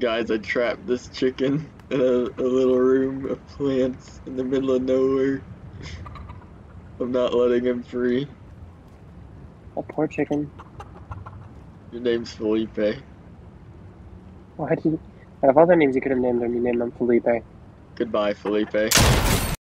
Guys, I trapped this chicken in a little room of plants in the middle of nowhere. I'm not letting him free. A poor chicken. Your name's Felipe. Why did you... Out of all the names you could have named him, you named him Felipe. Goodbye, Felipe.